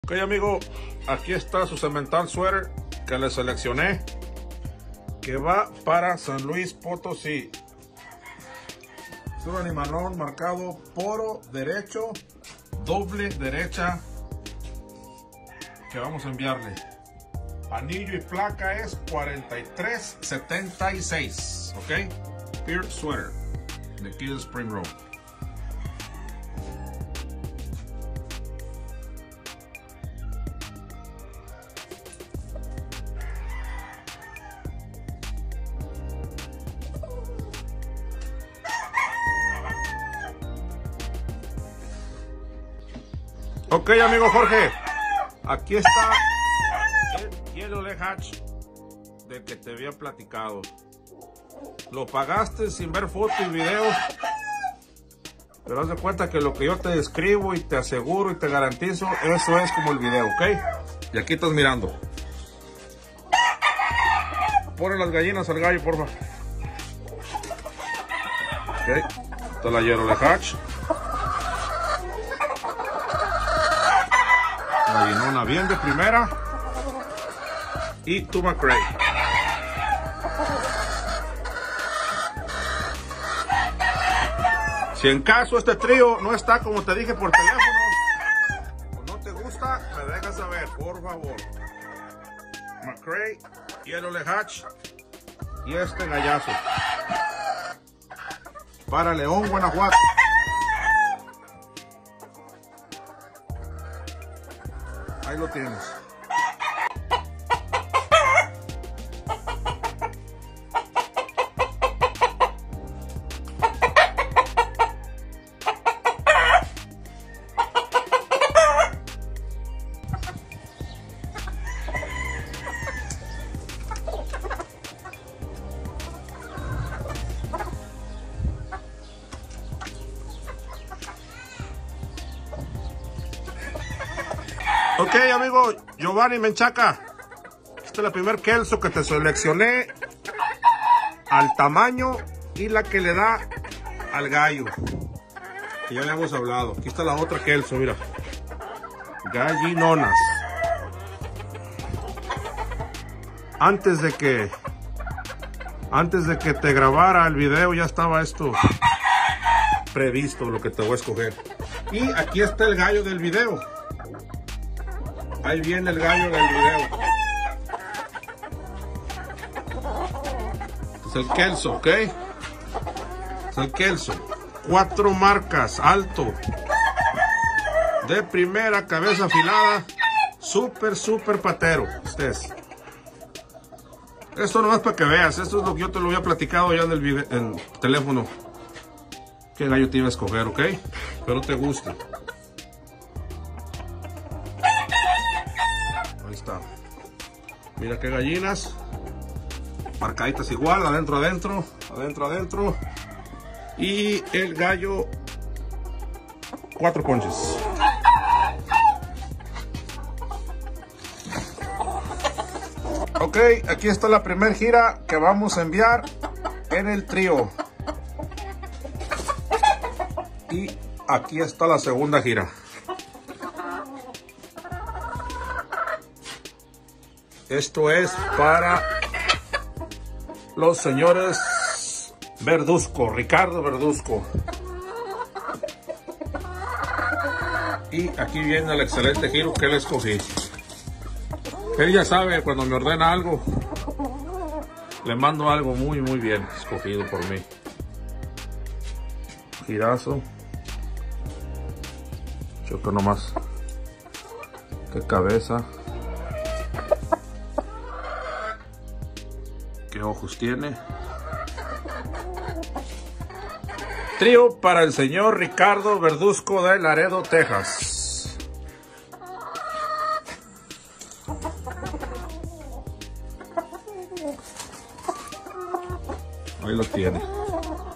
Ok, amigo, aquí está su cemental suéter que le seleccioné, que va para San Luis Potosí. Es un animalón marcado poro derecho, doble derecha, que vamos a enviarle. Anillo y placa es 4376, ok. Peer Sweater de aquí de Spring Road. Ok, amigo Jorge, aquí está el Yellow Leg Hatch del que te había platicado. Lo pagaste sin ver fotos y videos, pero haz de cuenta que lo que yo te describo y te aseguro y te garantizo, eso es como el video, ¿ok? Y aquí estás mirando. Ponle las gallinas al gallo, porfa. Ok, esta es la Yellow Leg Hatch. Gallinona bien de primera. Y tu McCray. Si en caso este trío no está como te dije por teléfono, o no te gusta, me dejas saber, por favor. McCray, Yellow Leg Hatch y este gallazo para León, Guanajuato. Ahí lo tienes. Ok, amigo Giovanni Menchaca, esta es la primer Kelso que te seleccioné al tamaño y la que le da al gallo, que ya le hemos hablado. Aquí está la otra Kelso, mira, gallinonas. Antes de que te grabara el video ya estaba esto previsto, lo que te voy a escoger. Y aquí está el gallo del video. Ahí viene el gallo del video. Es el Kelso, ¿ok? Es el Kelso. 4 marcas, alto. De primera, cabeza afilada. Súper patero. Esto no es para que veas. Esto es lo que yo te lo había platicado ya en el video, en el teléfono. ¿Qué gallo te iba a escoger, ok? Espero te guste. Ahí está. Mira qué gallinas. Marcaditas igual, adentro. Y el gallo, 4 ponches. Ok, aquí está la primera gira que vamos a enviar en el trío. Y aquí está la segunda gira. Esto es para los señores Verduzco, Ricardo Verduzco. Y aquí viene el excelente giro que le escogí. Él ya sabe, cuando me ordena algo, le mando algo muy bien escogido por mí. Girazo. Choco nomás. Qué cabeza. Qué ojos tiene. Trío para el señor Ricardo Verduzco de Laredo, Texas. Ahí lo tiene.